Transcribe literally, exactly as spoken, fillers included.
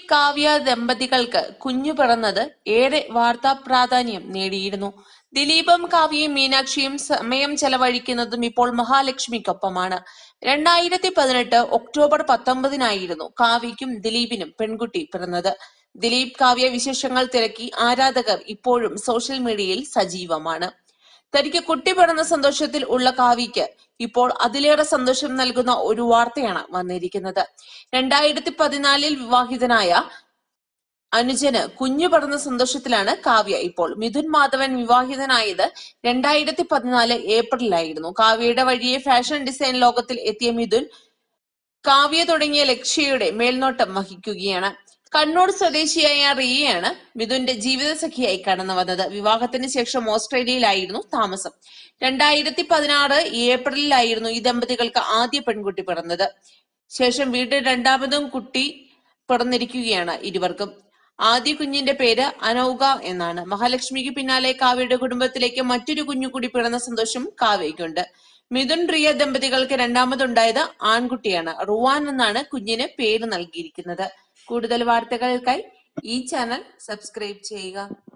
ദിലീപ് കാവ്യ ദമ്പതികൾക്ക് കുഞ്ഞു പിറന്നത് ഏറെ വാർത്താ പ്രാധാന്യം നേടിയിരുന്നു. ദിലീപും കാവ്യയും മീനാക്ഷിയും സമയം ചെലവഴിക്കുന്നതും ഇപ്പോൾ മഹാലക്ഷ്മിക്കൊപ്പമാണ്. രണ്ടായിരത്തി പതിനെട്ട് ഒക്ടോബർ പത്തൊമ്പതിനായിരുന്നു കാവ്യയ്ക്കും ദിലീപിനും പെൺകുട്ടി പിറന്നത്. ദിലീപ് കാവ്യ വിശേഷങ്ങൾ തിരക്കി ആരാധകർ ഇപ്പോഴും സോഷ്യൽ മീഡിയയിൽ സജീവമാണ്. തനിക്ക് കുട്ടി പിറന്ന സന്തോഷത്തിൽ ഉള്ള കാവ്യയ്ക്ക് ഇപ്പോൾ അതിലേറെ സന്തോഷം നൽകുന്ന ഒരു വാർത്തയാണ് വന്നിരിക്കുന്നത്. രണ്ടായിരത്തി പതിനാലിൽ വിവാഹിതനായ അനുജന് കുഞ്ഞു പിറന്ന സന്തോഷത്തിലാണ് കാവ്യ ഇപ്പോൾ. മിഥുൻ മാധവൻ വിവാഹിതനായത് രണ്ടായിരത്തി പതിനാല് ഏപ്രിലായിരുന്നു. കാവ്യയുടെ വഴിയെ ഫാഷൻ ഡിസൈൻ ലോകത്തിൽ എത്തിയ മിഥുൻ കാവ്യ തുടങ്ങിയ ലക്ഷ്യയുടെ മേൽനോട്ടം വഹിക്കുകയാണ്. കണ്ണൂർ സ്വദേശിയായ റിയയാണ് മിഥുന്റെ ജീവിത സഖിയായി കടന്നു വന്നത്. വിവാഹത്തിന് ശേഷം ഓസ്ട്രേലിയയിലായിരുന്നു താമസം. രണ്ടായിരത്തി പതിനാറ് ഏപ്രിലിലായിരുന്നു ഈ ദമ്പതികൾക്ക് ആദ്യ പെൺകുട്ടി പിറന്നത്. ശേഷം വീണ്ടും രണ്ടാമതും കുട്ടി പിറന്നിരിക്കുകയാണ് ഇരുവർക്കും. ആദ്യ കുഞ്ഞിന്റെ പേര് അനൗക എന്നാണ്. മഹാലക്ഷ്മിക്ക് പിന്നാലെ കാവ്യയുടെ കുടുംബത്തിലേക്ക് മറ്റൊരു കുഞ്ഞു കൂടി പിറന്ന സന്തോഷം കാവ്യയ്ക്കുണ്ട്. മിഥുൻ റിയ ദമ്പതികൾക്ക് രണ്ടാമതുണ്ടായത് ആൺകുട്ടിയാണ്. റുവാൻ എന്നാണ് കുഞ്ഞിന് പേര് നൽകിയിരിക്കുന്നത്. കൂടുതൽ വാർത്തകൾക്കായി ഈ ചാനൽ സബ്സ്ക്രൈബ് ചെയ്യുക.